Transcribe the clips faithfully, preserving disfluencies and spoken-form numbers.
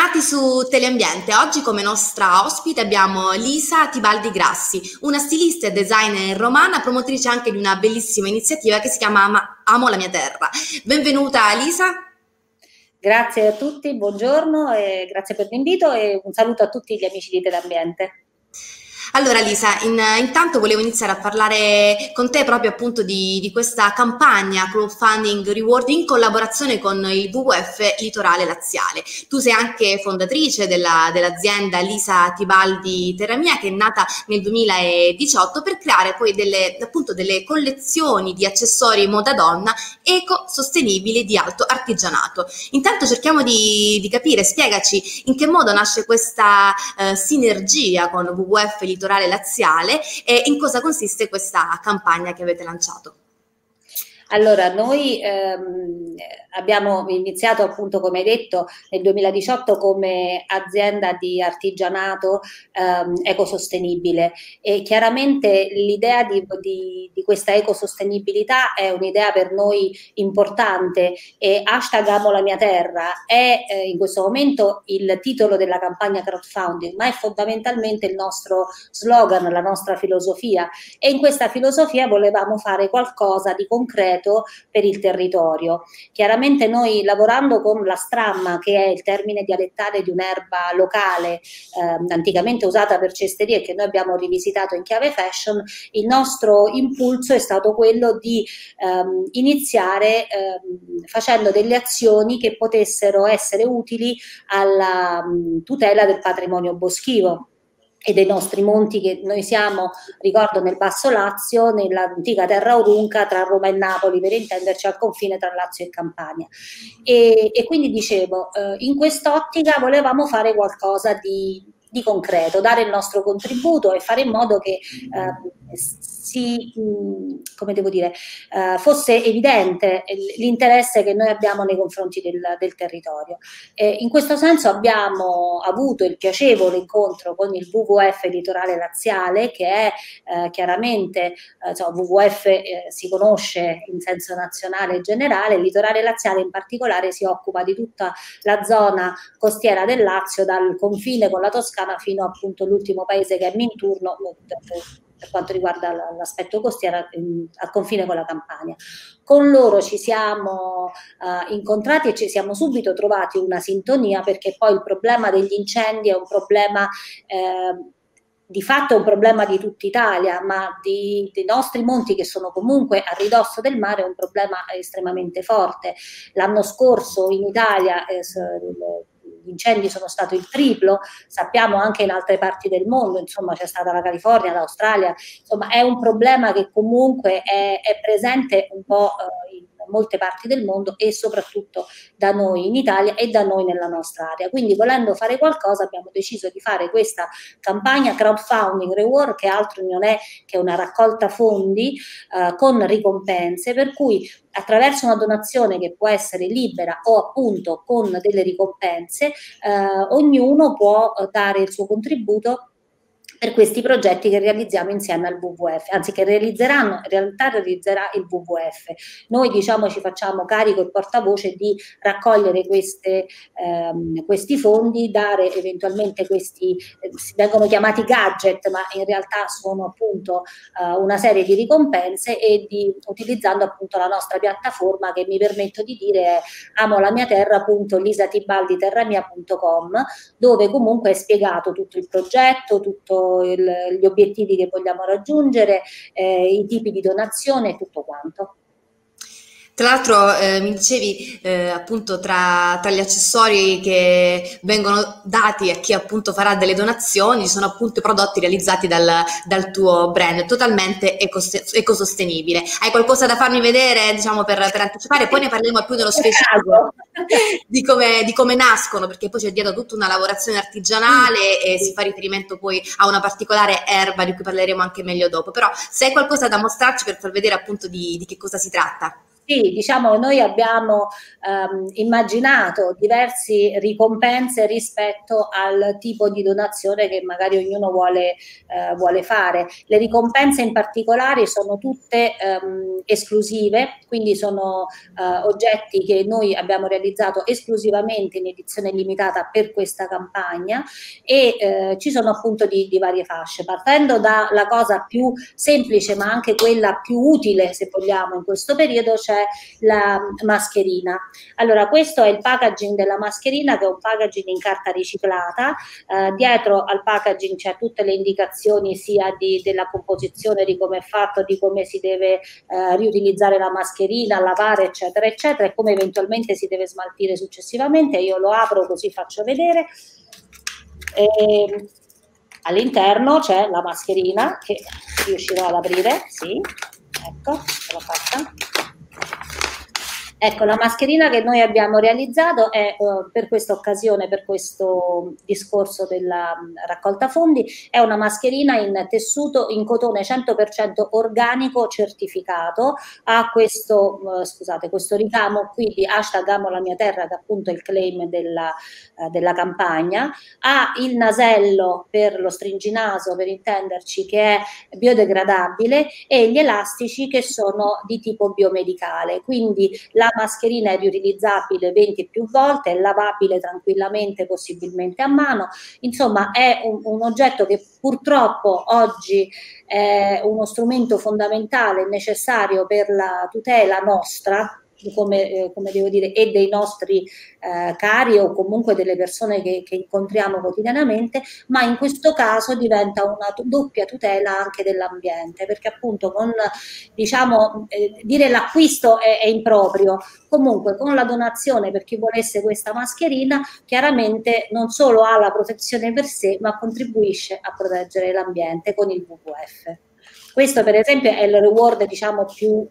Bentornati su Teleambiente. Oggi come nostra ospite abbiamo Lisa Tibaldi Grassi, una stilista e designer romana, promotrice anche di una bellissima iniziativa che si chiama Amo la mia terra. Benvenuta Lisa. Grazie a tutti, buongiorno e grazie per l'invito e un saluto a tutti gli amici di Teleambiente. Allora Lisa, in, intanto volevo iniziare a parlare con te proprio appunto di, di questa campagna crowdfunding reward in collaborazione con il W W F Litorale Laziale. Tu sei anche fondatrice della, dell'azienda Lisa Tibaldi Terra Mia, che è nata nel duemiladiciotto per creare poi delle, appunto delle collezioni di accessori moda donna eco-sostenibili di alto artigianato. Intanto cerchiamo di, di capire, spiegaci in che modo nasce questa eh, sinergia con W W F Litorale Laziale e in cosa consiste questa campagna che avete lanciato. Allora, noi ehm, abbiamo iniziato appunto, come hai detto, nel duemiladiciotto come azienda di artigianato ehm, ecosostenibile e chiaramente l'idea di, di, di questa ecosostenibilità è un'idea per noi importante e hashtag Amo la mia terra è eh, in questo momento il titolo della campagna crowdfunding, ma è fondamentalmente il nostro slogan, la nostra filosofia, e in questa filosofia volevamo fare qualcosa di concreto per il territorio. Chiaramente noi, lavorando con la stramma, che è il termine dialettale di un'erba locale eh, anticamente usata per cesterie che noi abbiamo rivisitato in chiave fashion, il nostro impulso è stato quello di ehm, iniziare ehm, facendo delle azioni che potessero essere utili alla mh, tutela del patrimonio boschivo e dei nostri monti, che noi siamo, ricordo, nel Basso Lazio, nell'antica terra aurunca tra Roma e Napoli, per intenderci, al confine tra Lazio e Campania. E, e quindi dicevo, eh, in quest'ottica volevamo fare qualcosa di, di concreto, dare il nostro contributo e fare in modo che eh, si, mh, come devo dire, eh, fosse evidente l'interesse che noi abbiamo nei confronti del, del territorio. Eh, in questo senso abbiamo avuto il piacevole incontro con il W W F Litorale Laziale, che è eh, chiaramente, eh, insomma, W W F eh, si conosce in senso nazionale e generale, il Litorale Laziale in particolare si occupa di tutta la zona costiera del Lazio, dal confine con la Toscana fino appunto all'ultimo paese che è Minturno, per quanto riguarda l'aspetto costiero, al confine con la Campania. Con loro ci siamo uh, incontrati e ci siamo subito trovati una sintonia, perché poi il problema degli incendi è un problema eh, di fatto è un problema di tutta Italia, ma di, dei nostri monti, che sono comunque a ridosso del mare, è un problema estremamente forte. L'anno scorso in Italia eh, gli incendi sono stati il triplo, sappiamo anche in altre parti del mondo, insomma c'è stata la California, l'Australia, insomma è un problema che comunque è, è presente un po' eh, in molte parti del mondo e soprattutto da noi in Italia e da noi nella nostra area. Quindi, volendo fare qualcosa, abbiamo deciso di fare questa campagna crowdfunding reward, che altro non è che una raccolta fondi eh, con ricompense, per cui attraverso una donazione che può essere libera o appunto con delle ricompense, eh, ognuno può dare il suo contributo per questi progetti che realizziamo insieme al W W F, anzi che realizzeranno, in realtà realizzerà il W W F. Noi, diciamo, ci facciamo carico e portavoce di raccogliere queste, ehm, questi fondi, dare eventualmente questi, eh, vengono chiamati gadget, ma in realtà sono appunto eh, una serie di ricompense, e di, utilizzando appunto la nostra piattaforma, che mi permetto di dire è amo la mia terra punto lisa tibaldi terra mia punto com, dove comunque è spiegato tutto il progetto, tutto Il, gli obiettivi che vogliamo raggiungere, eh, i tipi di donazione e tutto quanto. Tra l'altro eh, mi dicevi eh, appunto tra, tra gli accessori che vengono dati a chi appunto farà delle donazioni ci sono appunto i prodotti realizzati dal, dal tuo brand, totalmente ecosostenibile. Hai qualcosa da farmi vedere, diciamo, per, per anticipare? Poi ne parliamo più nello specifico di come, di come nascono, perché poi c'è dietro tutta una lavorazione artigianale e si fa riferimento poi a una particolare erba di cui parleremo anche meglio dopo. Però se hai qualcosa da mostrarci per far vedere appunto di, di che cosa si tratta. Sì, diciamo, noi abbiamo ehm, immaginato diverse ricompense rispetto al tipo di donazione che magari ognuno vuole, eh, vuole fare. Le ricompense in particolare sono tutte ehm, esclusive, quindi sono eh, oggetti che noi abbiamo realizzato esclusivamente in edizione limitata per questa campagna e eh, ci sono appunto di, di varie fasce, partendo dalla cosa più semplice ma anche quella più utile, se vogliamo, in questo periodo, c'è la mascherina. Allora, questo è il packaging della mascherina, che è un packaging in carta riciclata. Eh, dietro al packaging c'è tutte le indicazioni sia di, della composizione, di come è fatto, di come si deve eh, riutilizzare la mascherina, lavare, eccetera, eccetera, e come eventualmente si deve smaltire successivamente. Io lo apro così faccio vedere. E all'interno c'è la mascherina che riuscirò ad aprire, sì, ecco, ce l'ho fatta. Ecco, la mascherina che noi abbiamo realizzato è eh, per questa occasione, per questo discorso della mh, raccolta fondi, è una mascherina in tessuto in cotone cento per cento organico certificato, ha questo, eh, scusate, questo ricamo qui di hashtag Amo la mia terra, che è appunto il claim della, eh, della campagna, ha il nasello per lo stringinaso, per intenderci, che è biodegradabile, e gli elastici che sono di tipo biomedicale, quindi la La mascherina è riutilizzabile venti e più volte, è lavabile tranquillamente, possibilmente a mano. Insomma, è un, un oggetto che purtroppo oggi è uno strumento fondamentale e necessario per la tutela nostra, come, eh, come devo dire, e dei nostri eh, cari o comunque delle persone che, che incontriamo quotidianamente, ma in questo caso diventa una doppia tutela anche dell'ambiente, perché appunto con, diciamo, eh, dire l'acquisto è, è improprio, comunque con la donazione per chi volesse questa mascherina, chiaramente non solo ha la protezione per sé, ma contribuisce a proteggere l'ambiente con il W W F. Questo per esempio è il reward, diciamo, più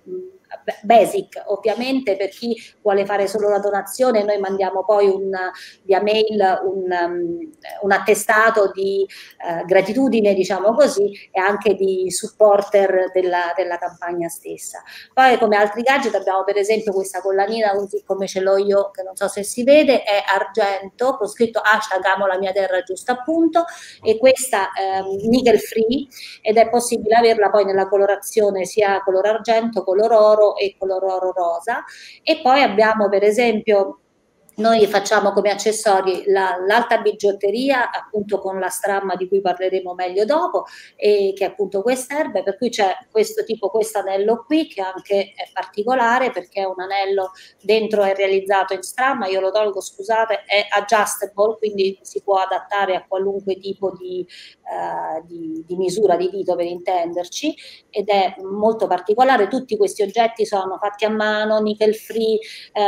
basic. Ovviamente per chi vuole fare solo la donazione noi mandiamo poi un, via mail un, um, un attestato di uh, gratitudine, diciamo così, e anche di supporter della, della campagna stessa. Poi come altri gadget abbiamo per esempio questa collanina, così come ce l'ho io, che non so se si vede, è argento con scritto hashtag Amo la mia terra, giusto appunto, e questa um, nickel free, ed è possibile averla poi nella colorazione sia color argento, color oro e color oro rosa. E poi abbiamo per esempio, noi facciamo come accessori la, l'alta bigiotteria, appunto con la stramma di cui parleremo meglio dopo, e che è appunto quest'erbe, per cui c'è questo tipo, questo anello qui che anche è particolare perché è un anello, dentro è realizzato in stramma, io lo tolgo, scusate, è adjustable, quindi si può adattare a qualunque tipo di, uh, di, di misura di dito, per intenderci, ed è molto particolare. Tutti questi oggetti sono fatti a mano, nickel free,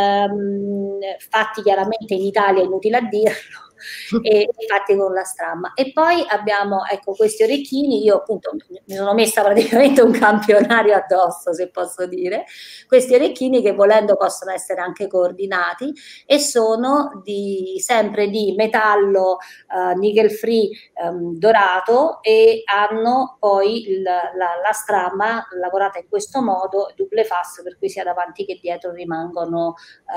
ehm, fatti chiaramente in Italia, inutile a dirlo, e fatti con la stramma. E poi abbiamo, ecco, questi orecchini. Io appunto mi sono messa praticamente un campionario addosso, se posso dire, questi orecchini che volendo possono essere anche coordinati, e sono di, sempre di metallo uh, nickel free um, dorato, e hanno poi il, la, la stramma lavorata in questo modo, double fast, per cui sia davanti che dietro rimangono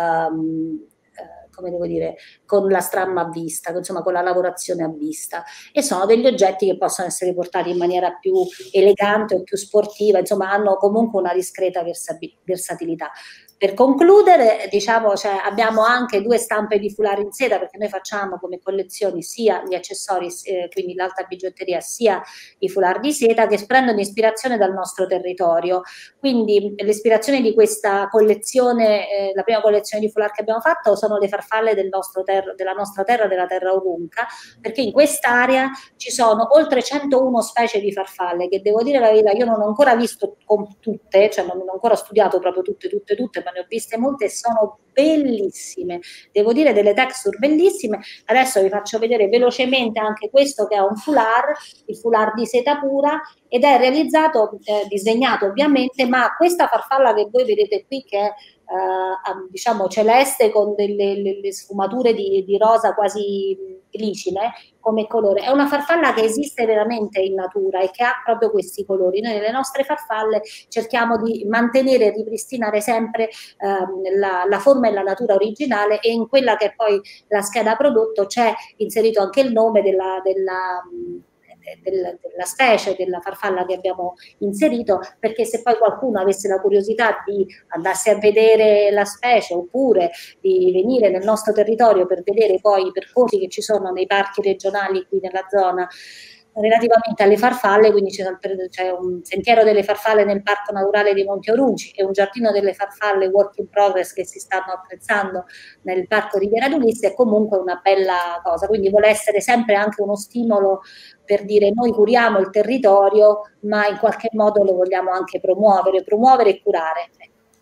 um, come devo dire, con la stramma a vista, insomma con la lavorazione a vista, e sono degli oggetti che possono essere portati in maniera più elegante o più sportiva, insomma hanno comunque una discreta versatilità. Per concludere, diciamo, cioè, abbiamo anche due stampe di foulard in seta, perché noi facciamo come collezioni sia gli accessori, eh, quindi l'alta bigiotteria, sia i foulard di seta, che prendono ispirazione dal nostro territorio. Quindi l'ispirazione di questa collezione, eh, la prima collezione di foulard che abbiamo fatto, sono le farfalle del nostro ter- della nostra terra, della terra Urunca, perché in quest'area ci sono oltre centouno specie di farfalle, che devo dire la verità, io non ho ancora visto con tutte, cioè non ho ancora studiato proprio tutte, tutte, tutte, ma ne ho viste molte e sono bellissime, devo dire, delle texture bellissime. Adesso vi faccio vedere velocemente anche questo, che è un foulard, il foulard di seta pura, ed è realizzato, eh, disegnato ovviamente, ma questa farfalla che voi vedete qui, che è eh, diciamo celeste con delle le, le sfumature di, di rosa quasi glicine come colore. È una farfalla che esiste veramente in natura e che ha proprio questi colori. Noi nelle nostre farfalle cerchiamo di mantenere e ripristinare sempre ehm, la, la forma e la natura originale, e in quella che è poi la scheda prodotto c'è inserito anche il nome della, della Del, della specie, della farfalla che abbiamo inserito, perché se poi qualcuno avesse la curiosità di andarsi a vedere la specie oppure di venire nel nostro territorio per vedere poi i percorsi che ci sono nei parchi regionali qui nella zona relativamente alle farfalle, quindi c'è un sentiero delle farfalle nel Parco Naturale dei Monti Aurunci e un giardino delle farfalle work in progress che si stanno attrezzando nel Parco Riviera d'Ulisse, è comunque una bella cosa, quindi vuole essere sempre anche uno stimolo per dire noi curiamo il territorio, ma in qualche modo lo vogliamo anche promuovere, promuovere e curare.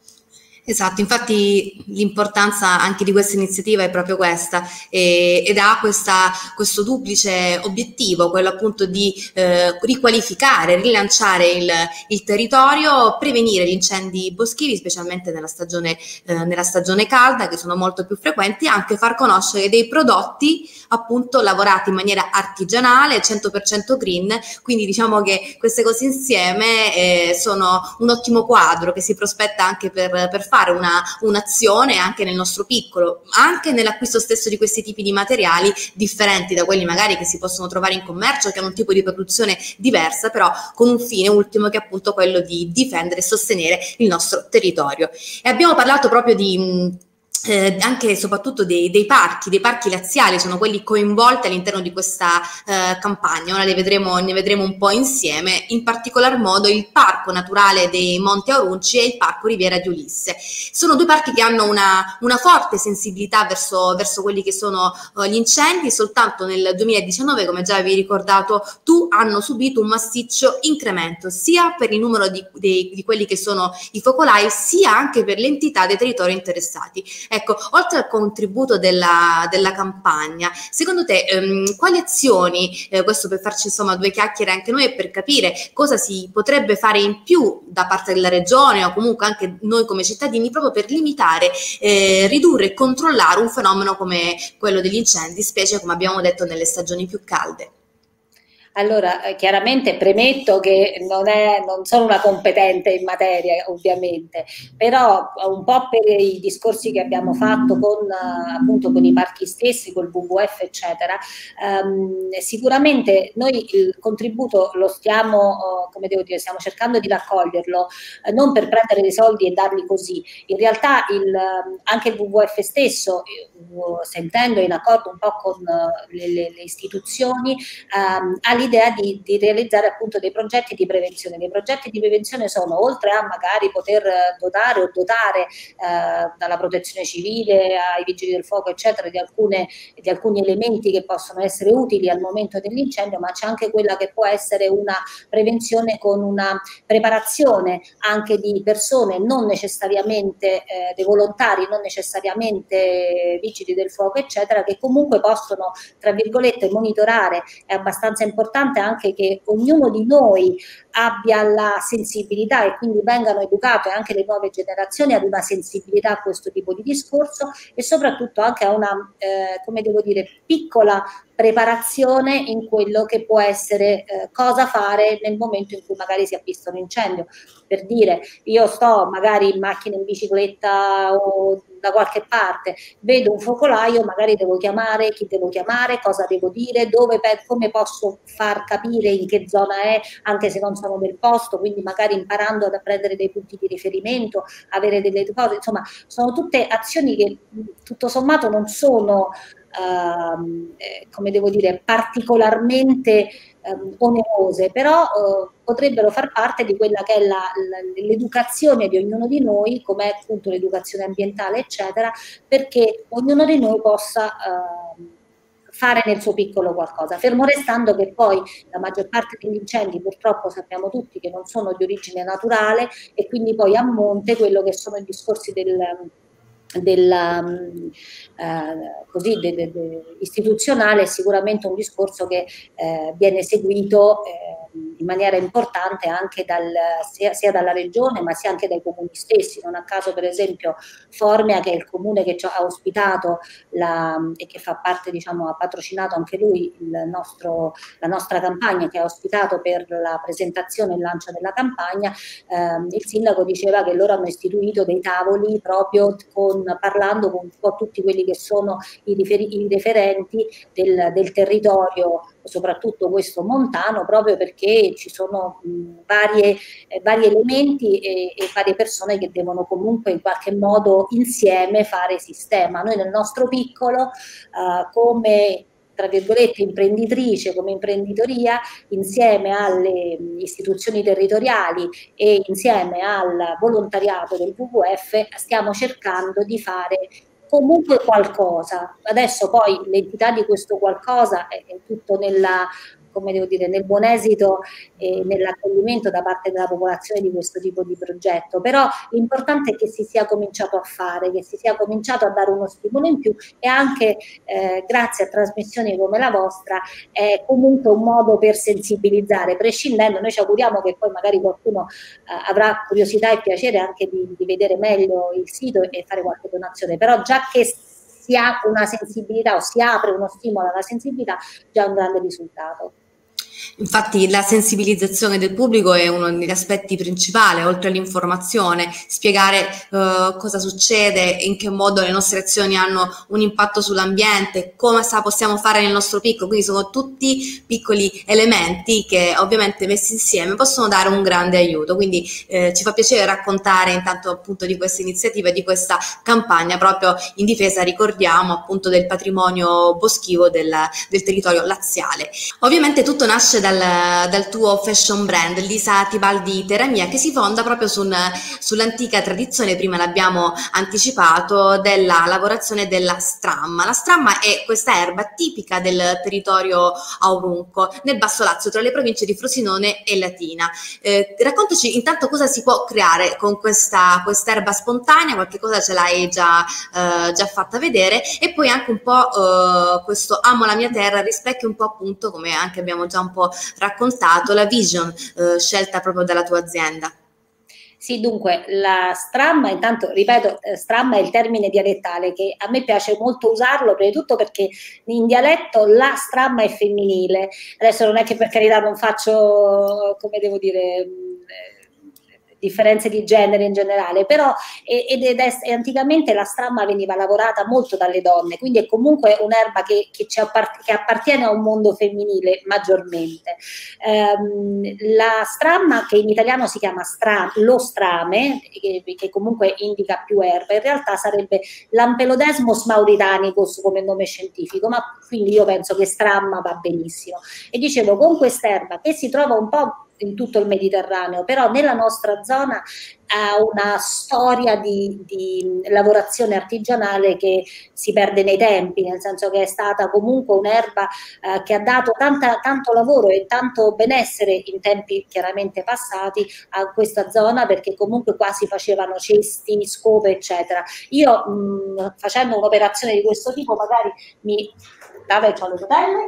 Esatto, infatti l'importanza anche di questa iniziativa è proprio questa, e, ed ha questa, questo duplice obiettivo, quello appunto di eh, riqualificare, rilanciare il, il territorio, prevenire gli incendi boschivi, specialmente nella stagione, eh, nella stagione calda, che sono molto più frequenti, e anche far conoscere dei prodotti appunto lavorati in maniera artigianale, cento per cento green, quindi diciamo che queste cose insieme eh, sono un ottimo quadro che si prospetta anche per, per fare una, un'azione anche nel nostro piccolo, anche nell'acquisto stesso di questi tipi di materiali differenti da quelli magari che si possono trovare in commercio, che hanno un tipo di produzione diversa, però con un fine ultimo che è appunto quello di difendere e sostenere il nostro territorio. E abbiamo parlato proprio di mh, Eh, anche e soprattutto dei, dei parchi, dei parchi laziali, sono quelli coinvolti all'interno di questa eh, campagna. Ora le vedremo, ne vedremo un po' insieme, in particolar modo il Parco Naturale dei Monti Aurunci e il Parco Riviera di Ulisse. Sono due parchi che hanno una, una forte sensibilità verso, verso quelli che sono uh, gli incendi. Soltanto nel duemiladiciannove, come già avevi ricordato tu, hanno subito un massiccio incremento sia per il numero di, di, di quelli che sono i focolai, sia anche per l'entità dei territori interessati. Ecco, oltre al contributo della, della campagna, secondo te ehm, quali azioni, eh, questo per farci insomma due chiacchiere anche noi e per capire cosa si potrebbe fare in più da parte della regione o comunque anche noi come cittadini, proprio per limitare, eh, ridurre e controllare un fenomeno come quello degli incendi, specie come abbiamo detto nelle stagioni più calde? Allora, eh, chiaramente premetto che non, è, non sono una competente in materia, ovviamente, però un po' per i discorsi che abbiamo fatto con, eh, appunto, con i parchi stessi, col W W F, eccetera, ehm, sicuramente noi il contributo lo stiamo, oh, come devo dire, stiamo cercando di raccoglierlo, eh, non per prendere dei soldi e darli così. In realtà il, anche il W W F stesso, eh, sentendo in accordo un po' con uh, le, le, le istituzioni, um, ha l'idea di, di realizzare appunto dei progetti di prevenzione. Dei progetti di prevenzione sono, oltre a magari poter dotare o dotare uh, dalla protezione civile ai vigili del fuoco, eccetera, di, alcune, di alcuni elementi che possono essere utili al momento dell'incendio, ma c'è anche quella che può essere una prevenzione con una preparazione anche di persone, non necessariamente eh, dei volontari, non necessariamente vigili del fuoco, eccetera, che comunque possono, tra virgolette, monitorare. È abbastanza importante anche che ognuno di noi abbia la sensibilità e quindi vengano educate anche le nuove generazioni ad una sensibilità a questo tipo di discorso e soprattutto anche a una, eh, come devo dire, piccola preparazione in quello che può essere eh, cosa fare nel momento in cui magari si ha visto un incendio. Per dire, io sto magari in macchina, in bicicletta o da qualche parte, vedo un focolaio, magari devo chiamare, chi devo chiamare, cosa devo dire, dove, come posso far capire in che zona è, anche se non sono del posto, quindi magari imparando ad prendere dei punti di riferimento, avere delle cose, insomma, sono tutte azioni che tutto sommato non sono Uh, eh, come devo dire, particolarmente um, onerose, però uh, potrebbero far parte di quella che è la, la, l'educazione di ognuno di noi, come appunto l'educazione ambientale, eccetera, perché ognuno di noi possa uh, fare nel suo piccolo qualcosa, fermo restando che poi la maggior parte degli incendi purtroppo sappiamo tutti che non sono di origine naturale e quindi poi a monte quello che sono i discorsi del della eh, così de, de, de, istituzionale è sicuramente un discorso che eh, viene seguito eh, in maniera importante anche dal, sia, sia dalla regione ma sia anche dai comuni stessi. Non a caso per esempio Formia, che è il comune che ci ha ospitato la, e che fa parte, diciamo, ha patrocinato anche lui il nostro, la nostra campagna, che ha ospitato per la presentazione e il lancio della campagna, ehm, il sindaco diceva che loro hanno istituito dei tavoli proprio con, parlando con un po' tutti quelli che sono i, riferi, i referenti del, del territorio, soprattutto questo montano, proprio perché ci sono mh, varie, eh, vari elementi e, e varie persone che devono comunque in qualche modo insieme fare sistema. Noi nel nostro piccolo, eh, come tra virgolette imprenditrice, come imprenditoria, insieme alle istituzioni territoriali e insieme al volontariato del W W F stiamo cercando di fare comunque qualcosa. Adesso poi l'entità di questo qualcosa è, è tutto nella, come devo dire, nel buon esito e nell'accoglimento da parte della popolazione di questo tipo di progetto, però l'importante è che si sia cominciato a fare, che si sia cominciato a dare uno stimolo in più, e anche eh, grazie a trasmissioni come la vostra è comunque un modo per sensibilizzare, prescindendo. Noi ci auguriamo che poi magari qualcuno eh, avrà curiosità e piacere anche di, di vedere meglio il sito e fare qualche donazione, però già che si ha una sensibilità o si apre uno stimolo alla sensibilità, già è un grande risultato. Infatti la sensibilizzazione del pubblico è uno degli aspetti principali, oltre all'informazione, spiegare uh, cosa succede, in che modo le nostre azioni hanno un impatto sull'ambiente, come sa, possiamo fare nel nostro piccolo, quindi sono tutti piccoli elementi che ovviamente messi insieme possono dare un grande aiuto, quindi eh, ci fa piacere raccontare intanto appunto di questa iniziativa e di questa campagna proprio in difesa, ricordiamo, appunto del patrimonio boschivo del, del territorio laziale. Ovviamente tutto nasce Dal, dal tuo fashion brand Lisa Tibaldi Teramia, che si fonda proprio su un, sull'antica tradizione, prima l'abbiamo anticipato, della lavorazione della stramma. La stramma è questa erba tipica del territorio aurunco nel Basso Lazio, tra le province di Frosinone e Latina. Eh, raccontaci intanto cosa si può creare con questa quest'erba spontanea, qualche cosa ce l'hai già, eh, già fatta vedere, e poi anche un po' eh, questo amo la mia terra rispecchia un po' appunto, come anche abbiamo già un po' raccontato, la vision eh, scelta proprio dalla tua azienda. Sì, dunque, la stramma, intanto ripeto, stramma è il termine dialettale che a me piace molto usarlo, prima di tutto perché in dialetto la stramma è femminile. Adesso non è che per carità non faccio, come devo dire, differenze di genere in generale, però ed è, è, anticamente la stramma veniva lavorata molto dalle donne, quindi è comunque un'erba che, che, ci appart- che appartiene a un mondo femminile maggiormente. Ehm, la stramma, che in italiano si chiama stra- lo strame, che, che comunque indica più erba, in realtà sarebbe l'Ampelodesmos mauritanicus come nome scientifico, ma quindi io penso che stramma va benissimo. E dicevo, con quest'erba che si trova un po' in tutto il Mediterraneo, però nella nostra zona ha una storia di, di lavorazione artigianale che si perde nei tempi, nel senso che è stata comunque un'erba eh, che ha dato tanta, tanto lavoro e tanto benessere in tempi chiaramente passati a questa zona, perché comunque qua si facevano cesti, scope, eccetera. Io mh, facendo un'operazione di questo tipo magari mi... Vabbè, c'ho le rotelle.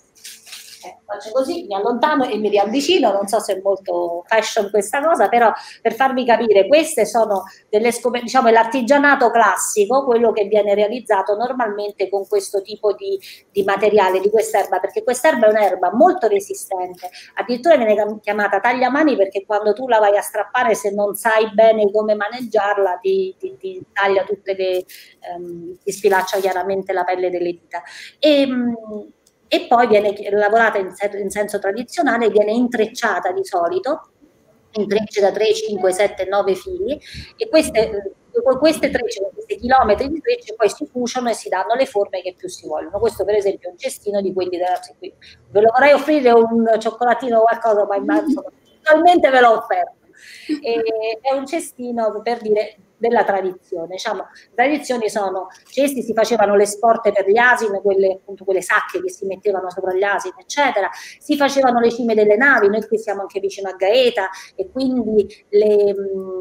Eh, faccio così, mi allontano e mi riavvicino, non so se è molto fashion questa cosa, però per farvi capire, queste sono delle scoperte, diciamo l'artigianato classico, quello che viene realizzato normalmente con questo tipo di, di materiale, di quest'erba, perché quest'erba è un'erba molto resistente, addirittura viene chiamata tagliamani perché quando tu la vai a strappare, se non sai bene come maneggiarla, ti, ti, ti taglia tutte le, um, ti sfilaccia chiaramente la pelle delle dita. E, um, e poi viene lavorata in, in senso tradizionale, viene intrecciata di solito, intrecci da tre, cinque, sette, nove fili, e queste, queste trecce, questi chilometri di trecce poi si cuciono e si danno le forme che più si vogliono. Questo per esempio è un cestino di quelli della qui. Ve lo vorrei offrire un cioccolatino o qualcosa, ma immagino totalmente ve l'ho offerto. E, è un cestino per dire della tradizione, diciamo, le tradizioni sono cesti, si facevano le sporte per gli asini, quelle, appunto, quelle sacche che si mettevano sopra gli asini, eccetera, si facevano le cime delle navi, noi qui siamo anche vicino a Gaeta e quindi le,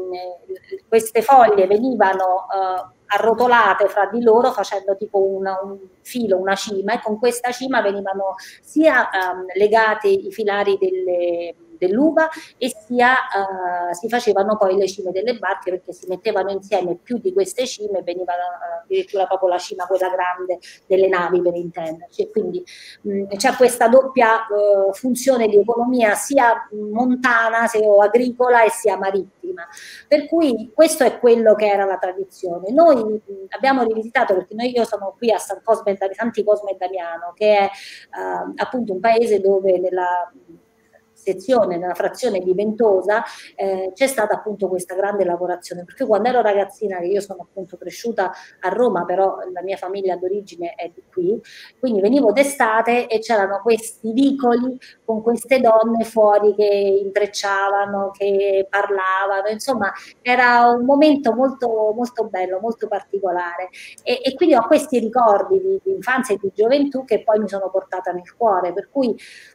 mh, queste foglie venivano uh, arrotolate fra di loro facendo tipo una, un filo, una cima, e con questa cima venivano sia um, legati i filari delle dell'uva, e sia uh, si facevano poi le cime delle barche, perché si mettevano insieme più di queste cime, veniva uh, addirittura proprio la cima quella grande delle navi, per intenderci. E quindi c'è questa doppia uh, funzione di economia, sia montana se, o agricola, e sia marittima, per cui questo è quello che era la tradizione. Noi mh, abbiamo rivisitato, perché noi, io sono qui a San Cosme, Santi Cosme e Damiano, che è uh, appunto un paese dove nella sezione, nella frazione di Ventosa, eh, c'è stata appunto questa grande lavorazione, perché quando ero ragazzina, che io sono appunto cresciuta a Roma, però la mia famiglia d'origine è di qui, quindi venivo d'estate e c'erano questi vicoli con queste donne fuori che intrecciavano, che parlavano, insomma era un momento molto, molto bello, molto particolare, e, e quindi ho questi ricordi di, di infanzia e di gioventù che poi mi sono portata nel cuore, per cui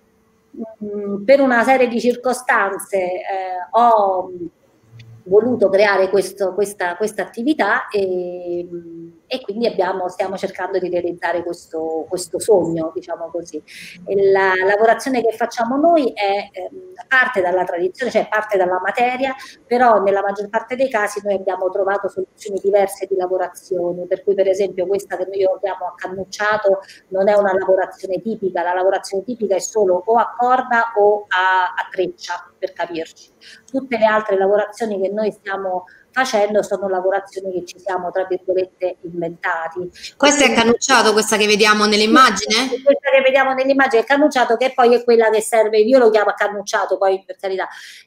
per una serie di circostanze eh, ho voluto creare questo, questa, questa attività, e, e quindi abbiamo, stiamo cercando di realizzare questo, questo sogno, diciamo così. E la lavorazione che facciamo noi è eh, parte dalla tradizione, cioè parte dalla materia, però nella maggior parte dei casi noi abbiamo trovato soluzioni diverse di lavorazione, per cui per esempio questa che noi abbiamo accannucciato non è una lavorazione tipica, la lavorazione tipica è solo o a corda o a, a treccia, per capirci. Tutte le altre lavorazioni che noi stiamo facendo sono lavorazioni che ci siamo, tra virgolette, inventati. Questa è cannucciato, questa che vediamo nell'immagine? Questa che vediamo nell'immagine è cannucciato, che poi è quella che serve, io lo chiamo cannucciato, poi per carità,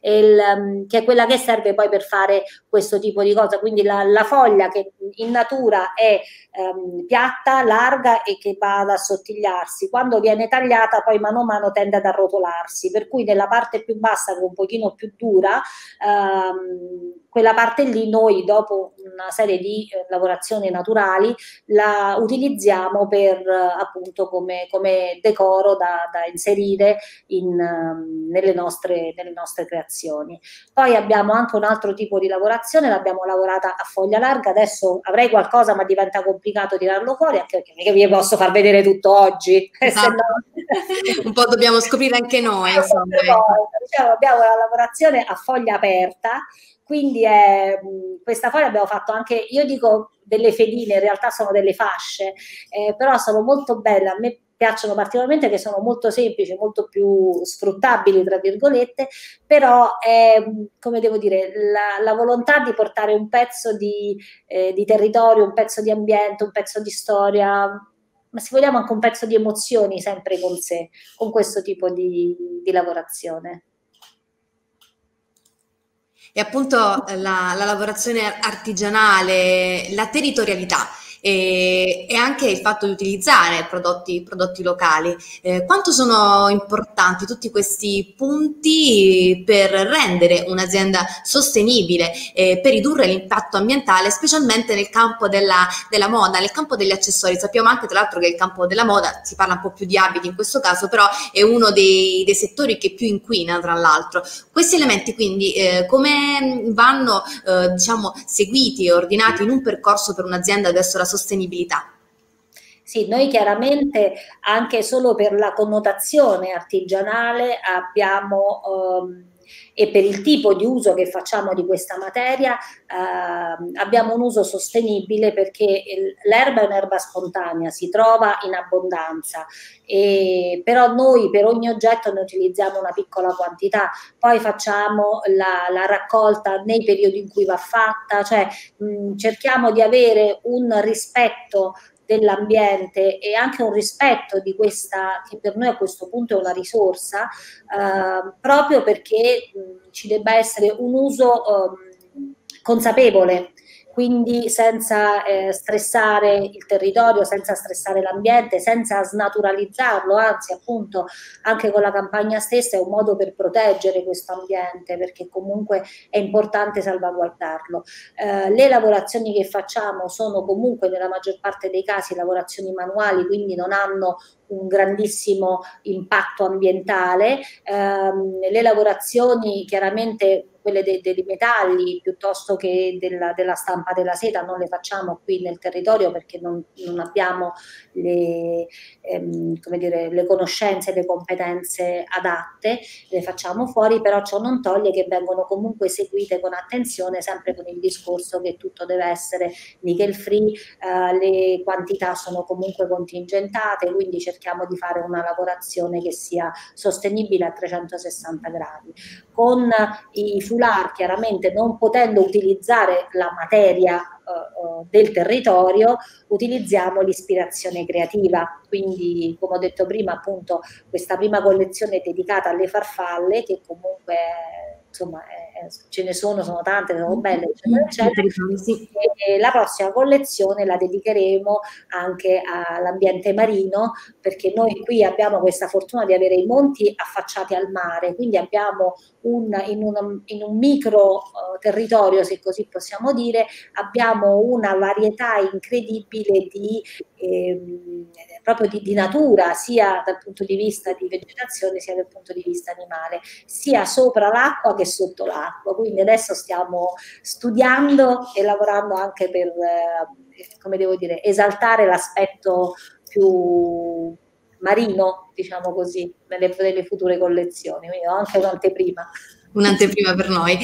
il, che è quella che serve poi per fare questo tipo di cosa, quindi la, la foglia che in natura è um, piatta, larga e che va ad assottigliarsi, quando viene tagliata poi mano a mano tende ad arrotolarsi, per cui nella parte più bassa, che è un pochino più dura, um, quella parte lì noi, dopo una serie di eh, lavorazioni naturali, la utilizziamo per eh, appunto come, come decoro da, da inserire in, um, nelle, nostre, nelle nostre creazioni. Poi abbiamo anche un altro tipo di lavorazione, l'abbiamo lavorata a foglia larga, adesso avrei qualcosa ma diventa complicato tirarlo fuori, anche perché mica vi posso far vedere tutto oggi. Esatto. No... un po' dobbiamo scoprire anche noi. Insomma. Diciamo, abbiamo la lavorazione a foglia aperta, quindi è, questa foglia abbiamo fatto anche, io dico delle fedine, in realtà sono delle fasce, eh, però sono molto belle, a me piacciono particolarmente, che sono molto semplici, molto più sfruttabili, tra virgolette, però è, come devo dire, la, la volontà di portare un pezzo di, eh, di territorio, un pezzo di ambiente, un pezzo di storia, ma se vogliamo anche un pezzo di emozioni sempre con sé, con questo tipo di, di lavorazione. E appunto la, la lavorazione artigianale, la territorialità e, e anche il fatto di utilizzare prodotti, prodotti locali. Eh, quanto sono importanti tutti questi punti per rendere un'azienda sostenibile, eh, per ridurre l'impatto ambientale, specialmente nel campo della, della moda, nel campo degli accessori. Sappiamo anche tra l'altro che il campo della moda, si parla un po' più di abiti in questo caso, però è uno dei, dei settori che più inquina, tra l'altro. Questi elementi quindi eh, come vanno eh, diciamo seguiti e ordinati in un percorso per un'azienda verso la sostenibilità? Sì, noi chiaramente anche solo per la connotazione artigianale abbiamo um, e per il tipo di uso che facciamo di questa materia eh, abbiamo un uso sostenibile, perché l'erba è un'erba spontanea, si trova in abbondanza, e, però noi per ogni oggetto ne utilizziamo una piccola quantità, poi facciamo la, la raccolta nei periodi in cui va fatta, cioè mh, cerchiamo di avere un rispetto dell'ambiente e anche un rispetto di questa, che per noi a questo punto è una risorsa, eh, proprio perché mh, ci debba essere un uso eh, consapevole, quindi senza eh, stressare il territorio, senza stressare l'ambiente, senza snaturalizzarlo, anzi appunto anche con la campagna stessa è un modo per proteggere questo ambiente, perché comunque è importante salvaguardarlo. Eh, le lavorazioni che facciamo sono comunque nella maggior parte dei casi lavorazioni manuali, quindi non hanno un grandissimo impatto ambientale. Eh, le lavorazioni chiaramente quelle dei, dei metalli piuttosto che della, della stampa della seta non le facciamo qui nel territorio perché non, non abbiamo le, ehm, come dire, le conoscenze e le competenze adatte, le facciamo fuori, però ciò non toglie che vengono comunque seguite con attenzione, sempre con il discorso che tutto deve essere nickel free, eh, le quantità sono comunque contingentate, quindi cerchiamo di fare una lavorazione che sia sostenibile a trecentosessanta gradi. Con i foulard, chiaramente non potendo utilizzare la materia uh, del territorio, utilizziamo l'ispirazione creativa, quindi come ho detto prima appunto questa prima collezione è dedicata alle farfalle che comunque insomma eh, ce ne sono, sono tante, sono belle eccetera eccetera. Sì. E la prossima collezione la dedicheremo anche all'ambiente marino, perché noi qui abbiamo questa fortuna di avere i monti affacciati al mare, quindi abbiamo un, in, un, in un micro uh, territorio, se così possiamo dire, abbiamo una varietà incredibile di ehm, proprio di, di natura, sia dal punto di vista di vegetazione sia dal punto di vista animale, sia sopra l'acqua che sotto l'acqua. Quindi adesso stiamo studiando e lavorando anche per, eh, come devo dire, esaltare l'aspetto più marino, diciamo così, nelle, nelle future collezioni. Quindi ho anche un'anteprima. Un'anteprima per noi.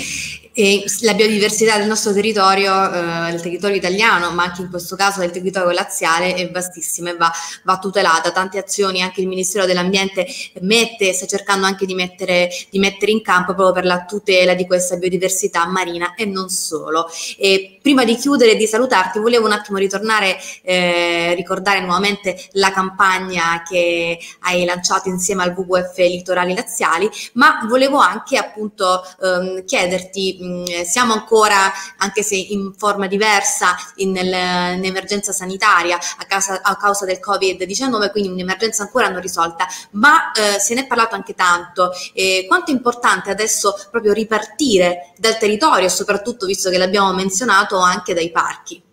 E la biodiversità del nostro territorio, eh, del territorio italiano, ma anche in questo caso del territorio laziale, è vastissima e va, va tutelata. Tante azioni anche il Ministero dell'Ambiente mette, sta cercando anche di mettere, di mettere in campo proprio per la tutela di questa biodiversità marina e non solo. E prima di chiudere e di salutarti, volevo un attimo ritornare, eh, ricordare nuovamente la campagna che hai lanciato insieme al W W F Litorali Laziali, ma volevo anche appunto ehm, chiederti, mh, siamo ancora, anche se in forma diversa, in, nel, in emergenza sanitaria a causa, a causa del Covid diciannove, quindi un'emergenza ancora non risolta, ma eh, se ne è parlato anche tanto. Eh, quanto è importante adesso proprio ripartire dal territorio, soprattutto visto che l'abbiamo menzionato anche dai parchi?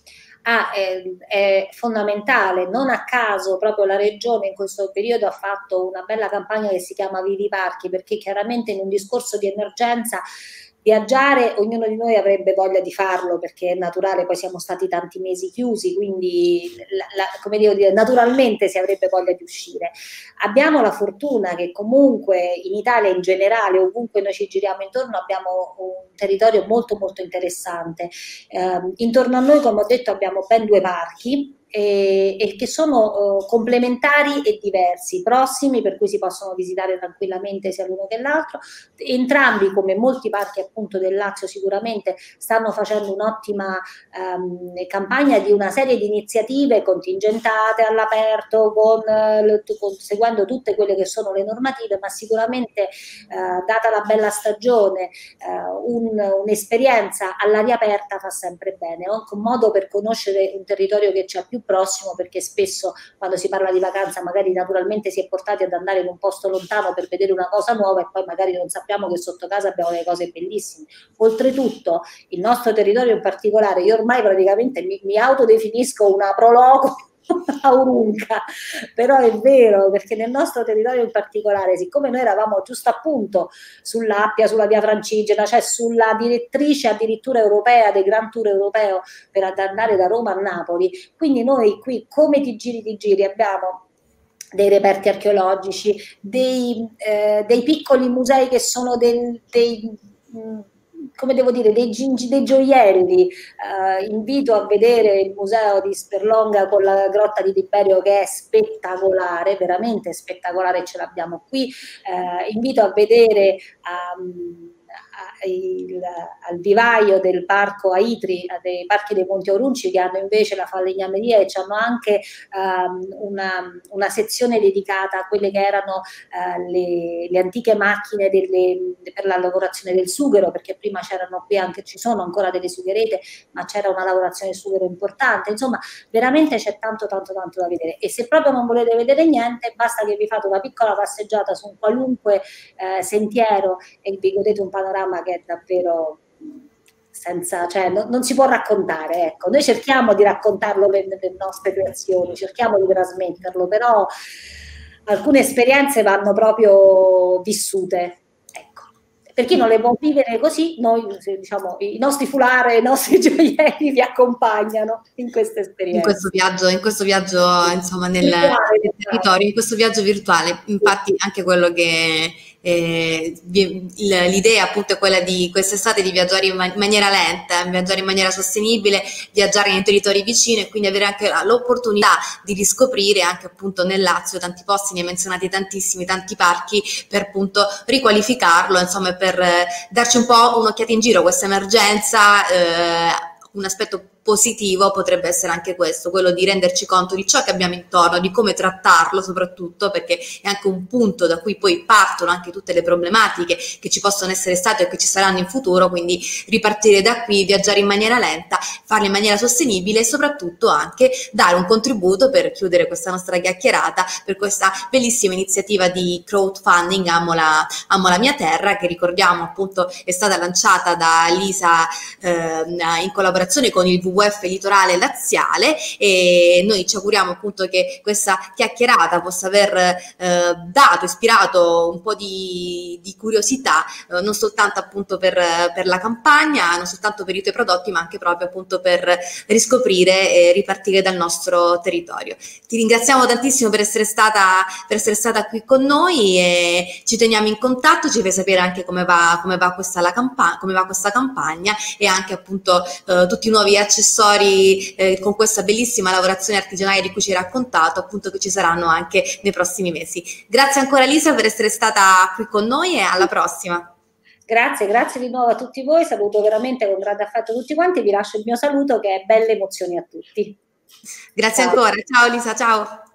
Ah, è, è fondamentale, non a caso proprio la Regione in questo periodo ha fatto una bella campagna che si chiama Vivi Parchi, perché chiaramente in un discorso di emergenza viaggiare ognuno di noi avrebbe voglia di farlo, perché è naturale, poi siamo stati tanti mesi chiusi, quindi la, la, come devo dire, naturalmente si avrebbe voglia di uscire. Abbiamo la fortuna che comunque in Italia in generale, ovunque noi ci giriamo intorno, abbiamo un territorio molto molto interessante. Eh, intorno a noi, come ho detto, abbiamo ben due parchi, E, e che sono uh, complementari e diversi, prossimi, per cui si possono visitare tranquillamente sia l'uno che l'altro. Entrambi, come molti parchi appunto del Lazio, sicuramente stanno facendo un'ottima um, campagna di una serie di iniziative contingentate all'aperto, con, uh, con, seguendo tutte quelle che sono le normative, ma sicuramente uh, data la bella stagione uh, un, un'esperienza all'aria aperta fa sempre bene, è anche un modo per conoscere un territorio che c'è più prossimo, perché spesso quando si parla di vacanza magari naturalmente si è portati ad andare in un posto lontano per vedere una cosa nuova e poi magari non sappiamo che sotto casa abbiamo delle cose bellissime. Oltretutto il nostro territorio in particolare, io ormai praticamente mi, mi autodefinisco una prologo aurunca, però è vero, perché nel nostro territorio in particolare, siccome noi eravamo giusto appunto sull'Appia, sulla via Francigena, cioè sulla direttrice addirittura europea del Grand Tour europeo per andare da Roma a Napoli, quindi noi qui come ti giri ti giri abbiamo dei reperti archeologici, dei, eh, dei piccoli musei che sono del, dei mh, come devo dire, dei, dei gioielli. Uh, invito a vedere il museo di Sperlonga con la grotta di Tiberio, che è spettacolare, veramente spettacolare, ce l'abbiamo qui. Uh, invito a vedere um, il, al vivaio del parco Aitri, dei parchi dei Monti Aurunci, che hanno invece la falegnameria e hanno anche um, una, una sezione dedicata a quelle che erano uh, le, le antiche macchine delle, per la lavorazione del sughero, perché prima c'erano qui anche, ci sono ancora delle sugherete, ma c'era una lavorazione del sughero importante. Insomma, veramente c'è tanto tanto tanto da vedere, e se proprio non volete vedere niente basta che vi fate una piccola passeggiata su un qualunque eh, sentiero e vi godete un panorama che è davvero senza, cioè no, non si può raccontare, ecco. Noi cerchiamo di raccontarlo nelle nostre creazioni, cerchiamo di trasmetterlo, però alcune esperienze vanno proprio vissute, ecco. per chi non le può vivere così, noi, diciamo, i nostri foulard e i nostri gioielli vi accompagnano in questa esperienza. In questo viaggio, in questo viaggio insomma, nel, nel territorio, in questo viaggio virtuale. Infatti anche quello che eh, l'idea appunto è quella di quest'estate di viaggiare in, man- in maniera lenta, viaggiare in maniera sostenibile, viaggiare nei territori vicini e quindi avere anche l'opportunità di riscoprire anche appunto nel Lazio tanti posti, ne hai menzionati tantissimi, tanti parchi, per appunto riqualificarlo, insomma per eh, darci un po' un'occhiata in giro questa emergenza. Eh, un aspetto positivo potrebbe essere anche questo, quello di renderci conto di ciò che abbiamo intorno, di come trattarlo soprattutto, perché è anche un punto da cui poi partono anche tutte le problematiche che ci possono essere state o che ci saranno in futuro, quindi ripartire da qui, viaggiare in maniera lenta, farlo in maniera sostenibile e soprattutto anche dare un contributo per chiudere questa nostra chiacchierata, per questa bellissima iniziativa di crowdfunding Amo la, Amo la mia terra, che ricordiamo appunto è stata lanciata da Lisa eh, in collaborazione con il W W F Litorale Laziale, e noi ci auguriamo appunto che questa chiacchierata possa aver eh, dato, ispirato un po' di, di curiosità, eh, non soltanto appunto per, per la campagna, non soltanto per i tuoi prodotti, ma anche proprio appunto per riscoprire e ripartire dal nostro territorio. Ti ringraziamo tantissimo per essere stata, per essere stata qui con noi e ci teniamo in contatto, ci fai sapere anche come va, come va questa la campagna, come va questa campagna e anche appunto eh, tutti i nuovi accessori eh, con questa bellissima lavorazione artigianale di cui ci hai raccontato, appunto, che ci saranno anche nei prossimi mesi. Grazie ancora Lisa per essere stata qui con noi e alla prossima. Grazie, grazie di nuovo a tutti voi, saluto veramente con grande affetto tutti quanti, vi lascio il mio saluto che è belle emozioni a tutti. Grazie ciao. Ancora, ciao Lisa, ciao.